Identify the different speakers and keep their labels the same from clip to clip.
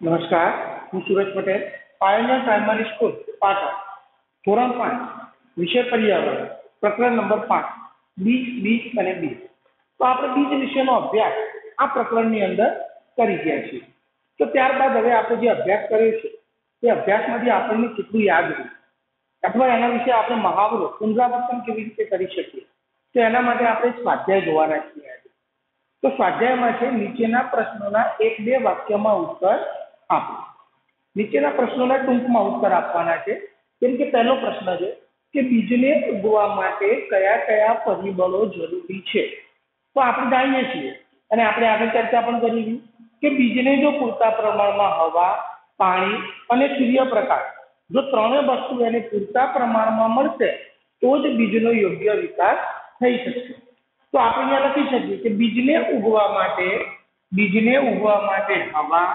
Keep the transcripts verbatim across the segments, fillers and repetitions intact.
Speaker 1: નમસ્કાર, હું Suraj Patel, pioneer primary school Patan, ધોરણ પાંચ, વિષય પર્યાવરણ, પ્રકરણ નંબર પાંચ, બીજ બીજ અને બીજ. તો આપણે બીજ વિષયનો અભ્યાસ આ પ્રકરણની અંદર કરી ગયા છીએ. તો ત્યારબાદ હવે આપણે જે અભ્યાસ કર્યો છે તે અભ્યાસમાંથી આપણને કેટલું યાદ રહ્યું અથવા એના વિશે આપણે મહાવરો પુનરાવર્તન કેવી રીતે કરી શકીએ, તો એના માટે આપણે સ્વાધ્યાય જોવાના છીએ. તો સ્વાધ્યાયમાં છે નીચેના પ્રશ્નોના એક બે વાક્યમાં ઉત્તર આપો. નીચેના પ્રશ્નોના ટૂંકમાં ઉત્તર આપવાના છે. જેમ કે પહેલો પ્રશ્ન છે કે બીજને ઉગવા માટે કયા કયા પરિબળો જરૂરી છે. તો આપણે જાણીએ છીએ અને આપણે આગળ ચર્ચા પણ કરી કે બીજને જો પૂરતા પ્રમાણમાં હવા, પાણી અને સૂર્યપ્રકાશ જો ત્રણેય વસ્તુ એને પૂરતા પ્રમાણમાં મળશે તો જ બીજનો યોગ્ય વિકાસ થઈ શકશે. તો આપણે અહીંયા લખી શકીએ કે બીજને ઉગવા માટે બીજને ઉગવા માટે હવા,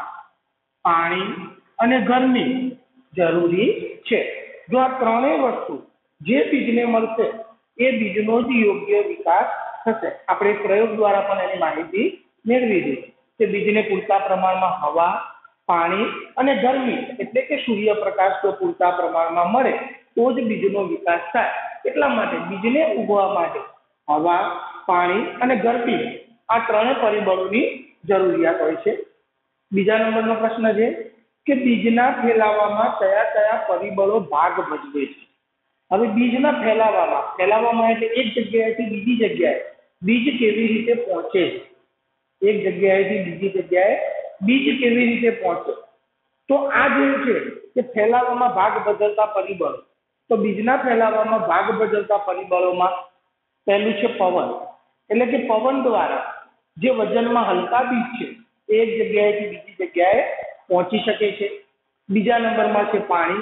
Speaker 1: પાણી અને ગરમી જરૂરી છે. જો આ ત્રણેય વસ્તુ જે બીજને મળશે એ બીજનો જ યોગ્ય વિકાસ થશે. આપણે પ્રયોગ દ્વારા પણ એની માહિતી મેળવી દીધી કે બીજને પૂરતા પ્રમાણમાં હવા, પાણી અને ગરમી એટલે કે સૂર્યપ્રકાશ જો પૂરતા પ્રમાણમાં મળે તો જ બીજનો વિકાસ થાય. એટલા માટે બીજને ઉગવા માટે હવા, પાણી અને ગરમી આ ત્રણેય પરિબળોની જરૂરિયાત હોય છે. બીજા નંબરનો પ્રશ્ન છે કે બીજના ફેલાવામાં કયા કયા પરિબળો ભાગ ભજવે છે. હવે બીજના ફેલાવામાં ફેલાવામાં એટલે એક જગ્યાએથી બીજી જગ્યાએ બીજ કેવી રીતે પહોંચે છે. એક જગ્યાએથી બીજી જગ્યાએ બીજ કેવી રીતે પહોંચે. તો આ જે છે કે ફેલાવામાં ભાગ ભજવતા પરિબળો. તો બીજના ફેલાવામાં ભાગ ભજવતા પરિબળોમાં પહેલું છે પવન, એટલે કે પવન દ્વારા જે વજનમાં હલકા બીજ છે એ એક જગ્યાએથી બીજી જગ્યાએ પહોંચી શકે છે. બીજા નંબરમાં છે પાણી.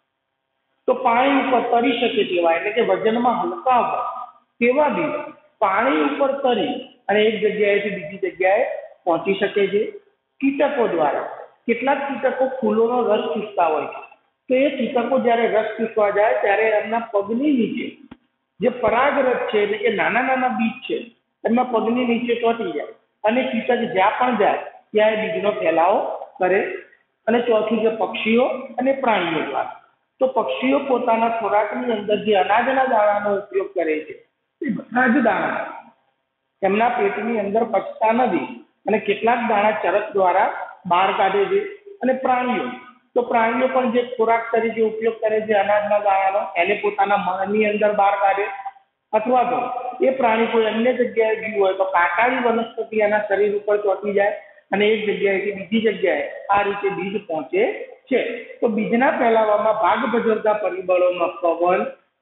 Speaker 1: તો પાણી ઉપર તરી શકે તેવા એટલે કે વજનમાં હલકા હોય તેવા બીજ પાણી ઉપર તરી અને એક જગ્યાએથી બીજી જગ્યાએ પહોંચી શકે છે. કીટકો દ્વારા કેટલાક કીટકો ફૂલોનો રસ ચૂસતા હોય છે. તો એ કીટકો જ્યારે રસ ચૂસવા જાય ત્યારે એમના પગની નીચે જે પરાગરજ છે એટલે કે નાના નાના બીજ છે એમના પગની નીચે ચોંટી જાય અને કીટક જ્યાં પણ જાય ત્યાં એ બીજનો ફેલાવો કરે. અને ચોથું છે પક્ષીઓ અને પ્રાણીઓ દ્વારા. તો પક્ષીઓ પોતાના ખોરાકની અંદર જે અનાજના દાણાનો ઉપયોગ કરે છે એ બધા જ દાણા એમના પેટની અંદર પચતા નથી અને કેટલાક દાણા ચરસ દ્વારા બહાર કાઢે છે. અને પ્રાણીઓ તો પ્રાણીઓ પણ જે ખોરાક તરીકે ઉપયોગ કરે છે અનાજના દાણાનો એને પોતાના મળની અંદર બહાર કાઢે અથવા તો એ પ્રાણી કોઈ અન્ય જગ્યાએ ગયું હોય તો કાંટાળી વનસ્પતિ એના શરીર ઉપર ચોંટી જાય અને એક જગ્યાએથી બીજી જગ્યાએ આ રીતે બીજ પહોંચે છે. તો બીજના ફેલાવામાં ભાગ ભજવતા પરિબળોમાં પવન,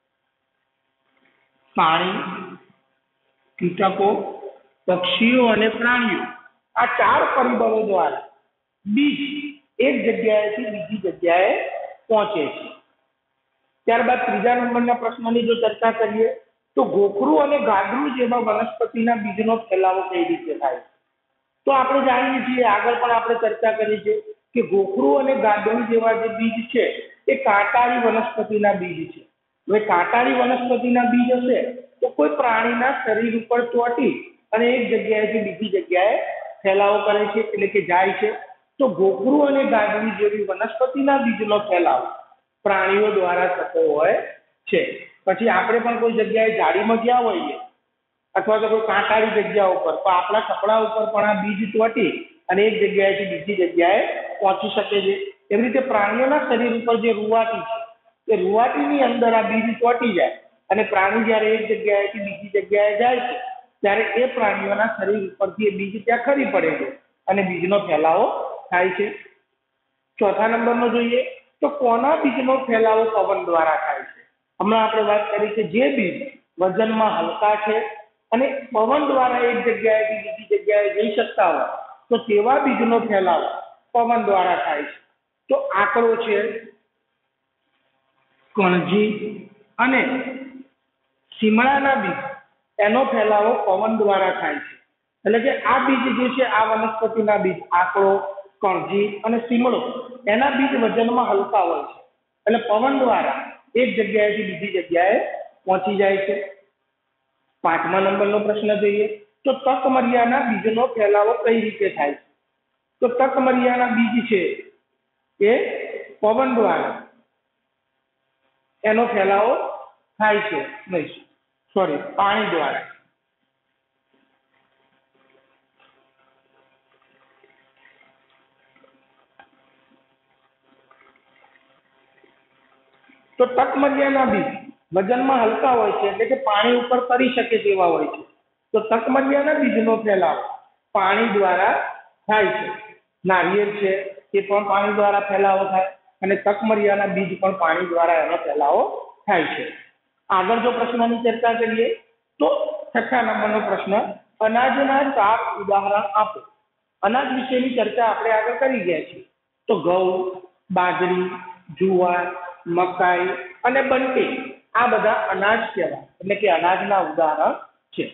Speaker 1: પાણી, કીટકો, પક્ષીઓ અને પ્રાણીઓ આ ચાર પરિબળો દ્વારા બીજ એક જગ્યાએથી બીજી જગ્યાએ પહોંચે છે. ત્યારબાદ ત્રીજા નંબરના પ્રશ્નની જો ચર્ચા કરીએ તો ગોખરું અને ગાદરું જેવા વનસ્પતિના બીજનો ફેલાવો કઈ રીતે થાય. તો આપણે જાણીએ છીએ આગળ પણ આપણે ચર્ચા કરી છે કે ગોખરું અને ગાદરું જેવા જે બીજ છે એ કાંટાળી વનસ્પતિના બીજ છે. હવે કાંટાળી વનસ્પતિના બીજ હશે તો કોઈ પ્રાણીના શરીર ઉપર ચોંટી અને એક જગ્યાએથી બીજી જગ્યાએ ફેલાવો કરે છે એટલે કે જાય છે. તો ગોખરું અને ગાદરું જેવી વનસ્પતિના બીજનો ફેલાવો પ્રાણીઓ દ્વારા થતો હોય છે. પછી આપણે પણ કોઈ જગ્યાએ ઝાડીમાં ગયા હોઈએ અથવા તો કોઈ કાંટાળી જગ્યા ઉપર તો આપણા કપડા ઉપર પણ આ બીજ ચોંટી અને એક જગ્યાએથી બીજી જગ્યાએ પહોંચી શકે છે. એવી રીતે પ્રાણીઓના શરીર ઉપર જે રૂંવાટી છે એ રૂંવાટીની અંદર આ બીજ ચોંટી જાય અને પ્રાણી જ્યારે એક જગ્યાએથી બીજી જગ્યાએ જાય છે ત્યારે એ પ્રાણીઓના શરીર ઉપરથી એ બીજ ત્યાં ખરી પડે છે અને બીજનો ફેલાવો થાય છે. ચોથા નંબરનો જોઈએ તો કોના બીજનો ફેલાવો પવન દ્વારા થાય છે. હમણાં આપણે વાત કરી કે જે બીજ વજનમાં હલકા છે અને પવન દ્વારા એક જગ્યાએથી બીજી જગ્યાએ જઈ શકતા હોય તો તેવા બીજનો ફેલાવો પવન દ્વારા થાય છે. તો આંકડો છે, કણજી અને શિમળાના બીજ એનો ફેલાવો પવન દ્વારા થાય છે. એટલે કે આ બીજ જે છે આ વનસ્પતિના બીજ આંકડો, કણજી અને શિમળો એના બીજ વજનમાં હલકા હોય છે એટલે પવન દ્વારા એક જગ્યાએથી બીજી જગ્યાએ પહોંચી જાય છે. પાંચમા નંબરનો પ્રશ્ન જોઈએ તો તકમરિયાના બીજનો ફેલાવો કઈ રીતે થાય છે. તો તકમરિયાના બીજ છે એ પવન દ્વારા એનો ફેલાવો થાય છે નહીં, સોરી, પાણી દ્વારા. તો તકમરિયાના બીજ વજનમાં હલકા હોય છે, એટલે કે પાણી ઉપર તરી શકે તેવા હોય છે. તો તકમરિયાના બીજનો ફેલાવો પાણી દ્વારા થાય છે. નારિયેળ છે એ પણ પાણી દ્વારા ફેલાવો થાય, અને તકમરિયાના બીજ પણ પાણી દ્વારા એનો ફેલાવો થાય છે. આગળ જો પ્રશ્નની ચર્ચા કરીએ તો છઠ્ઠા નંબરનો પ્રશ્ન, અનાજના ચાર ઉદાહરણ આપો. અનાજ વિશેની ચર્ચા આપણે આગળ કરી ગયા છીએ. તો ઘઉં, બાજરી, જુવાર, મકાઈ અને બંટી આ બધા અનાજ કહેવાય, એટલે કે અનાજના ઉદાહરણ છે.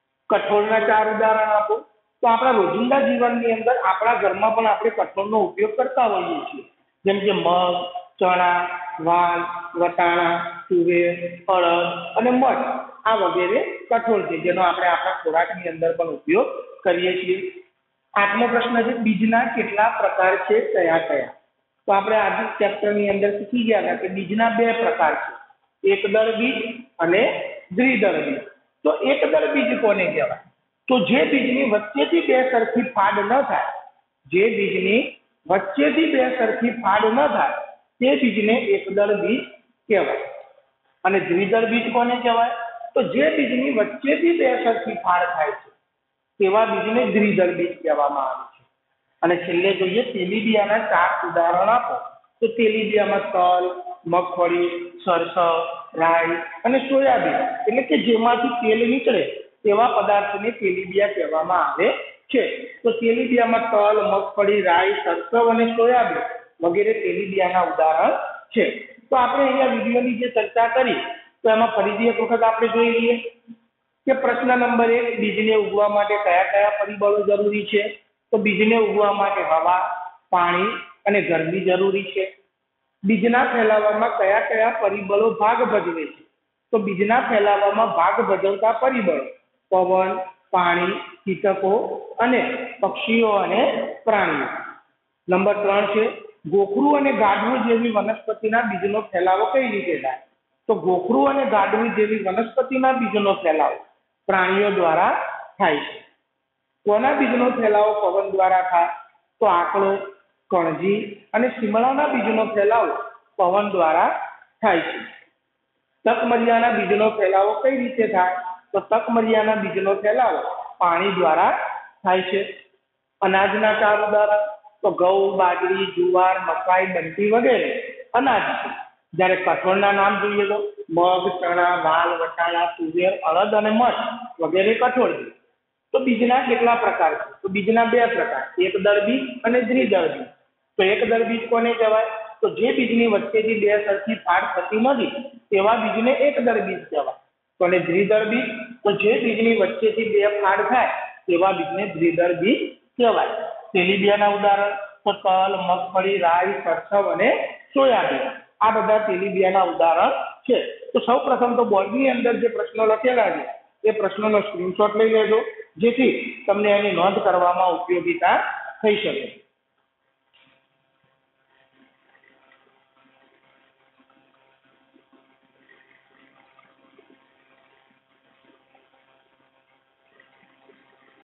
Speaker 1: કઠોળના ચાર ઉદાહરણ આપો. તો આપણા રોજિંદા જીવનની અંદર આપણા ઘરમાં પણ આપણે કઠોળનો ઉપયોગ કરતા હોઈએ છીએ, જેમ કે મગ, ચણા, વાલ, વટાણા, તુવેર, અડદ અને મઠ આ વગેરે કઠોળ છે, જેનો આપણે આપણા ખોરાકની અંદર પણ ઉપયોગ કરીએ છીએ. આઠમો પ્રશ્ન છે, બીજના કેટલા પ્રકાર છે, કયા કયા? તો આપણે આજે ચેપ્ટરની અંદર શીખી ગયા હતા કે બીજના બે પ્રકાર છે, એકદળ બીજ અને દ્વિદળ બીજ. તો એકદળ બીજ કોને કહેવાય? તો જે બીજની વચ્ચેથી બે સરખી ફાડ ન થાય, જે બીજની વચ્ચેથી બે સરખી ફાડ ન થાય તે બીજને એકદળ બીજ કહેવાય. અને દ્વિદળ બીજ કોને કહેવાય? તો જે બીજની વચ્ચેથી બે સરખી ફાડ થાય છે તેવા બીજને દ્વિદળ બીજ કહેવામાં આવે છે. અને છેલ્લે જોઈએ તેલીબિયાના ચાર ઉદાહરણ આપો. તો તેલીબિયામાં તલ, મગફળી, સરસવ, રાઈ અને સોયાબીન, એટલે કે જેમાંથી તેલ નીકળે તેવા પદાર્થને તેલીબિયા કહેવામાં આવે છે. તો તેલીબિયામાં તલ, મગફળી, રાઈ, સરસવ અને સોયાબીન વગેરે તેલીબિયાના ઉદાહરણ છે. તો આપણે અહીંયા વિડીયોની જે ચર્ચા કરી તો એમાં ફરીથી એક વખત આપણે જોઈ લઈએ કે પ્રશ્ન નંબર એક, બીજને ઉગવા માટે કયા કયા પરિબળો જરૂરી છે? તો બીજને ઉગવા માટે હવા, પાણી અને ગરમી જરૂરી છે. બીજના ફેલાવામાં કયા કયા પરિબળો ભાગ ભજવે છે? તો બીજના ફેલાવામાં ભાગ ભજવતા પરિબળો પવન, પાણી, કીટકો અને પક્ષીઓ અને પ્રાણીઓ. નંબર ત્રણ છે, ગોખરું અને ગાડવું જેવી વનસ્પતિના બીજનો ફેલાવો કઈ રીતે થાય? તો ગોખરું અને ગાડવું જેવી વનસ્પતિના બીજનો ફેલાવો પ્રાણીઓ દ્વારા થાય છે. કોના બીજનો ફેલાવો પવન દ્વારા થાય? તો આકડો, કણજી અને શિમળાના બીજનો ફેલાવો પવન દ્વારા થાય છે. તકમરિયાના બીજનો ફેલાવો કઈ રીતે થાય? તો તકમરિયાના બીજનો ફેલાવો પાણી દ્વારા થાય છે. અનાજના ચાર ઉદાહરણ, તો ઘઉં, બાજરી, જુવાર, મકાઈ, બંટી વગેરે અનાજ છે. જ્યારે કઠોળના નામ જોઈએ તો મગ, ચણા, વાલ, વટાણા, તુવેર, અડદ અને મઠ વગેરે કઠોળ છે. તો બીજના કેટલા પ્રકાર છે? તો બીજના બે પ્રકાર, એકદળ બીજ અને દ્વિદળ બીજ. તો એકદળ બીજ કોને કહેવાય? તો જે બીજની વચ્ચેથી બે સરખી ફાડ થતી નથી તેવા બીજને એકદળ બીજ કહેવાય. તો અને દ્વિદળ બીજ, તો જે બીજની વચ્ચેથી બે ફાડ થાય તેવા બીજને દ્વિદળ બીજ કહેવાય. તેલીબિયાના ઉદાહરણ, તો તલ, મગફળી, રાઈ, સરસવ અને સોયાબીન આ બધા તેલીબિયાના ઉદાહરણ છે. તો સૌ પ્રથમ તો બોર્ડની અંદર જે પ્રશ્નો લખેલા છે એ પ્રશ્નોનો સ્ક્રીનશોટ લઈ લેજો, જેથી તમને એની નોંધ કરવામાં ઉપયોગીતા થઈ શકે.